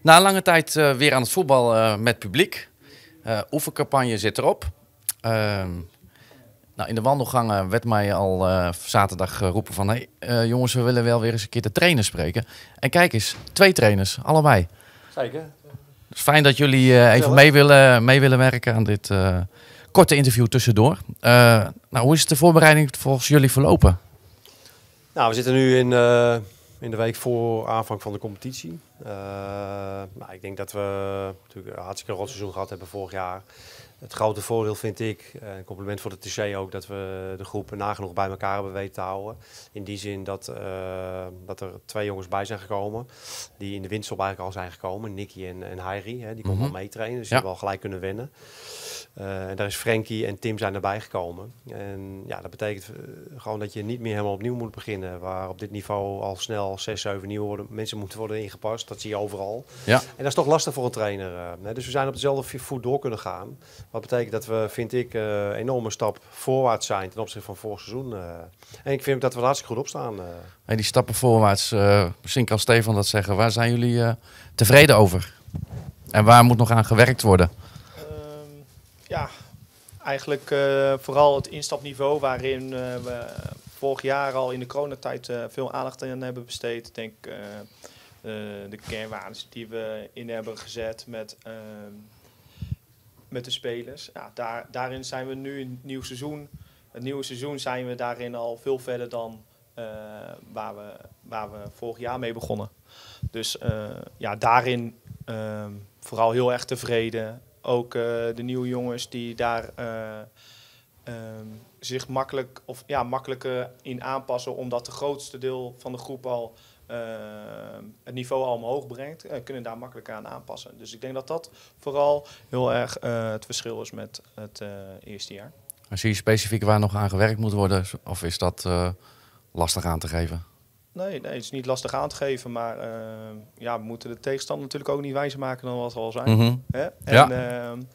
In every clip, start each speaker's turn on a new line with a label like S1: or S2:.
S1: Na lange tijd weer aan het voetbal met publiek. Oefencampagne zit erop. In de wandelgangen werd mij al zaterdag geroepen van... Hey, jongens, we willen wel weer eens een keer de trainers spreken. En kijk eens, 2 trainers, allebei.
S2: Zeker.
S1: Het is fijn dat jullie even mee willen werken aan dit korte interview tussendoor. Hoe is de voorbereiding volgens jullie verlopen?
S2: Nou, we zitten nu in de week voor aanvang van de competitie. Ik denk dat we natuurlijk een hartstikke rot seizoen gehad hebben vorig jaar. Het grote voordeel vind ik, een compliment voor de TC ook, dat we de groep nagenoeg bij elkaar hebben weten te houden. In die zin dat er 2 jongens bij zijn gekomen, die in de winterstop eigenlijk al zijn gekomen. Nicky en Heiri, die konden al meetrainen, dus die hebben al gelijk kunnen wennen. En daar is Frenkie en Tim zijn erbij gekomen. En ja, dat betekent gewoon dat je niet meer helemaal opnieuw moet beginnen. Waar op dit niveau al snel 6, 7 nieuwe mensen moeten worden ingepast. Dat zie je overal. Ja. En dat is toch lastig voor een trainer. Dus we zijn op dezelfde voet door kunnen gaan. Wat betekent dat we, vind ik, een enorme stap voorwaarts zijn ten opzichte van vorig seizoen. En ik vind dat we er hartstikke goed op staan.
S1: Die stappen voorwaarts, misschien kan Stefan dat zeggen. Waar zijn jullie tevreden over? En waar moet nog aan gewerkt worden?
S3: Ja, eigenlijk vooral het instapniveau waarin we vorig jaar al in de coronatijd veel aandacht aan hebben besteed. Ik denk de kernwaarden die we in hebben gezet met de spelers. Ja, daarin zijn we nu in het nieuwe seizoen. Het nieuwe seizoen zijn we daarin al veel verder dan waar we vorig jaar mee begonnen. Dus daarin vooral heel erg tevreden. Ook de nieuwe jongens die daar zich makkelijker in aanpassen, omdat de grootste deel van de groep al het niveau al omhoog brengt, kunnen daar makkelijker aan aanpassen. Dus ik denk dat dat vooral heel erg het verschil is met het eerste jaar.
S1: Zie je specifiek waar nog aan gewerkt moet worden, of is dat lastig aan te geven?
S3: Nee, het is niet lastig aan te geven, maar we moeten de tegenstander natuurlijk ook niet wijzer maken dan wat we al zijn.
S1: Mm-hmm.
S3: En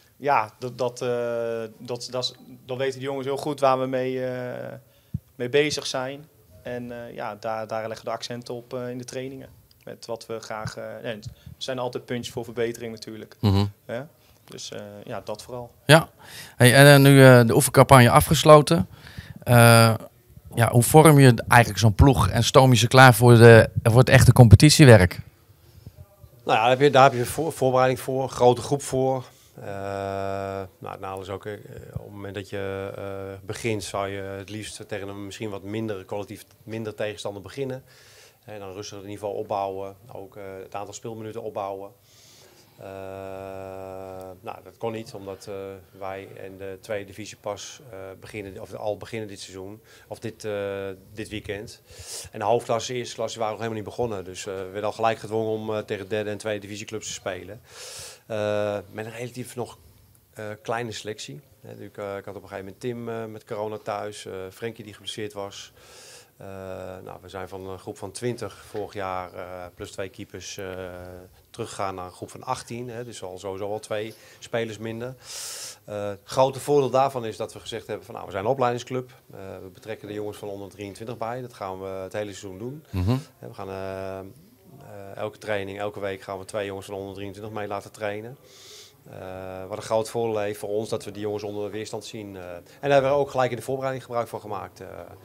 S3: dat weten de jongens heel goed waar we mee bezig zijn. En daar leggen we de accenten op in de trainingen. Met wat we graag... er zijn altijd puntjes voor verbetering natuurlijk.
S1: Mm-hmm.
S3: Dus dat vooral.
S1: Ja, en nu de oefencampagne afgesloten. Hoe vorm je eigenlijk zo'n ploeg en stoom je ze klaar voor het echte competitiewerk?
S2: Nou ja, daar heb je voorbereiding voor, een grote groep voor. Het nadeel is ook, op het moment dat je begint, zou je het liefst tegen een misschien wat collectief minder tegenstander beginnen. En dan rustig het niveau opbouwen, ook het aantal speelminuten opbouwen. Dat kon niet, omdat wij en de tweede divisie pas beginnen dit seizoen, of dit weekend. En de hoofdklasse, eerste klasse waren nog helemaal niet begonnen. Dus we werden al gelijk gedwongen om tegen derde en tweede divisieclubs te spelen. Met een relatief nog kleine selectie. Ik had op een gegeven moment Tim met corona thuis, Frenkie die geblesseerd was. We zijn van een groep van 20 vorig jaar plus 2 keepers teruggegaan naar een groep van 18. Dus sowieso al 2 spelers minder. Het grote voordeel daarvan is dat we gezegd hebben van we zijn een opleidingsclub. We betrekken de jongens van onder 23 bij. Dat gaan we het hele seizoen doen.
S1: Mm-hmm.
S2: We gaan elke training, elke week gaan we 2 jongens van onder 23 mee laten trainen. Wat een groot voordeel heeft voor ons dat we die jongens onder de weerstand zien. En daar hebben we ook gelijk in de voorbereiding gebruik van gemaakt.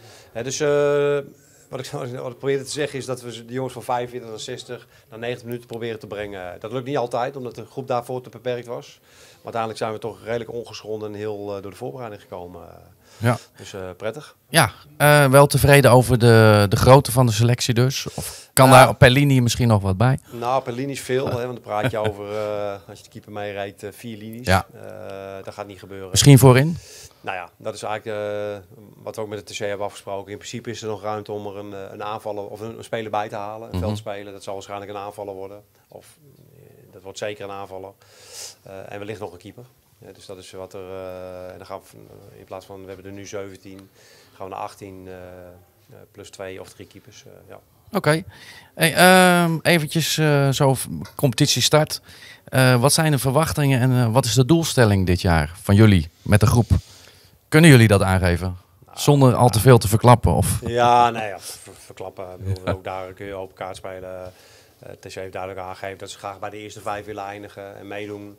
S2: Wat ik probeerde te zeggen is dat we de jongens van 45 naar 60 naar 90 minuten proberen te brengen. Dat lukt niet altijd, omdat de groep daarvoor te beperkt was. Maar uiteindelijk zijn we toch redelijk ongeschonden en heel door de voorbereiding gekomen.
S1: Ja.
S2: Dus prettig.
S1: Ja, wel tevreden over de grootte van de selectie dus? Of kan daar per linie misschien nog wat bij?
S2: Nou, per linie is veel, want dan praat je over, als je de keeper meerijdt, 4 linies.
S1: Ja.
S2: Dat gaat niet gebeuren.
S1: Misschien voorin?
S2: Nou ja, dat is eigenlijk wat we ook met de TC hebben afgesproken. In principe is er nog ruimte om er een aanvaller of een speler bij te halen. Een veldspeler, dat zal waarschijnlijk een aanvaller worden. Of dat wordt zeker een aanvaller. En wellicht nog een keeper. Ja, dus dat is wat er... en dan gaan we in plaats van, we hebben er nu 17, gaan we naar 18 plus 2 of 3 keepers. Ja.
S1: Oké. Hey, eventjes zo competitie start. Wat zijn de verwachtingen en wat is de doelstelling dit jaar van jullie met de groep? Kunnen jullie dat aangeven? Zonder al te veel te verklappen? Of?
S2: Ja, verklappen. Ook daar kun je open kaart spelen. TC heeft duidelijk aangegeven dat ze graag bij de eerste 5 willen eindigen en meedoen.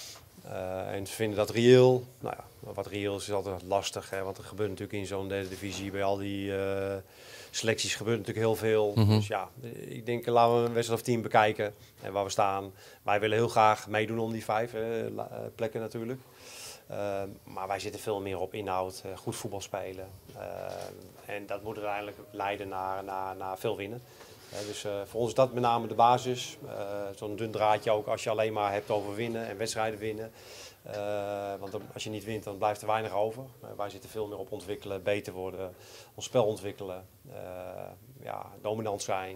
S2: En ze vinden dat reëel. Nou ja, wat reëel is altijd lastig, hè, want er gebeurt natuurlijk in zo'n derde divisie bij al die selecties gebeurt natuurlijk heel veel. Dus ja, ik denk laten we een wedstrijd of 10 bekijken en waar we staan. Wij willen heel graag meedoen om die 5 plekken natuurlijk. Maar wij zitten veel meer op inhoud, goed voetbal spelen. En dat moet uiteindelijk leiden naar veel winnen. Dus voor ons is dat met name de basis. Zo'n dun draadje ook als je alleen maar hebt over winnen en wedstrijden winnen. Want als je niet wint, dan blijft er weinig over. Wij zitten veel meer op ontwikkelen, beter worden, ons spel ontwikkelen, dominant zijn.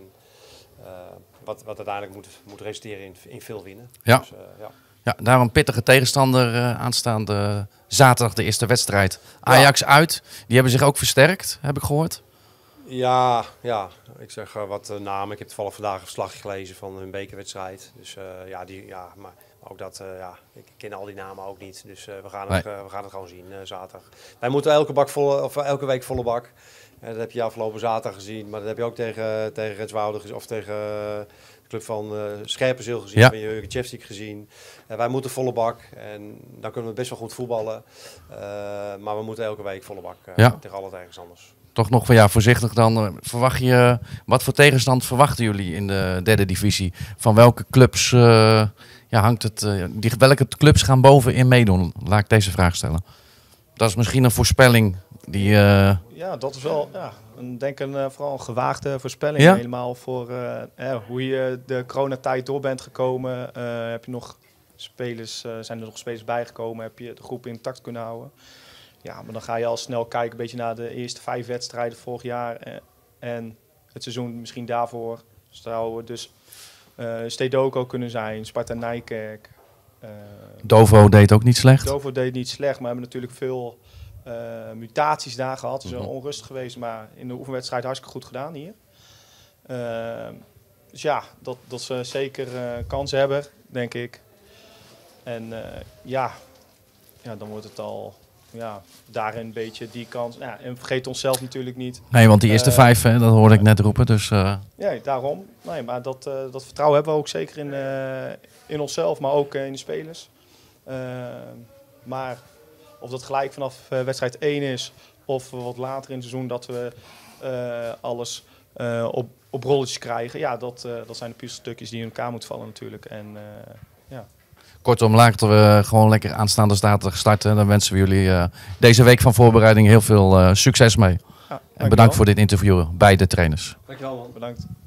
S2: Wat uiteindelijk moet resulteren in veel winnen.
S1: Ja.
S2: Dus,
S1: Ja, daarom pittige tegenstander aanstaande zaterdag de eerste wedstrijd. Ajax uit, die hebben zich ook versterkt, heb ik gehoord.
S2: Ja, ik zeg wat namen. Ik heb toevallig vandaag een verslag gelezen van hun bekerwedstrijd. Dus maar ook dat, ik ken al die namen ook niet. Dus we gaan het gewoon zien zaterdag. Wij moeten elke week volle bak. Dat heb je afgelopen zaterdag gezien, maar dat heb je ook tegen Renswoude gezien of tegen de club van Scherpenzeel gezien, van Jurgen Tjefstik gezien. Wij moeten volle bak en dan kunnen we best wel goed voetballen. Maar we moeten elke week volle bak tegen alle tegenstanders.
S1: Toch nog voorzichtig dan. Wat voor tegenstand verwachten jullie in de derde divisie? Van welke clubs hangt het? Welke clubs gaan bovenin meedoen? Laat ik deze vraag stellen. Dat is misschien een voorspelling die...
S3: Ja, dat is wel vooral een gewaagde voorspelling. Ja? Helemaal voor hoe je de coronatijd door bent gekomen. Heb je nog zijn er nog spelers bijgekomen? Heb je de groep intact kunnen houden? Ja, maar dan ga je al snel kijken een beetje naar de eerste 5 wedstrijden vorig jaar. En het seizoen misschien daarvoor. Zou dus Stedoco kunnen zijn, Sparta Nijkerk.
S1: Dovo deed ook niet slecht.
S3: Dovo deed niet slecht, maar hebben natuurlijk veel mutaties daar gehad. Het is onrustig geweest, maar in de oefenwedstrijd hartstikke goed gedaan hier. Dus ja, dat ze zeker kansen hebben, denk ik. En dan wordt het al... Ja, daarin een beetje die kans. Ja, en vergeet onszelf natuurlijk niet.
S1: Nee, want die eerste 5, dat hoorde ik net roepen. Dus,
S3: Ja, daarom. Nee, maar dat vertrouwen hebben we ook zeker in onszelf, maar ook in de spelers. Maar of dat gelijk vanaf wedstrijd 1 is, of wat later in het seizoen dat we alles op rolletjes krijgen. Ja, dat zijn de puzzelstukjes die in elkaar moeten vallen natuurlijk. En
S1: kortom, laten we gewoon lekker aanstaande zaterdag starten. Dan wensen we jullie deze week van voorbereiding heel veel succes mee. Ja, en bedankt voor dit interview bij de trainers.
S2: Dankjewel man.
S3: Bedankt.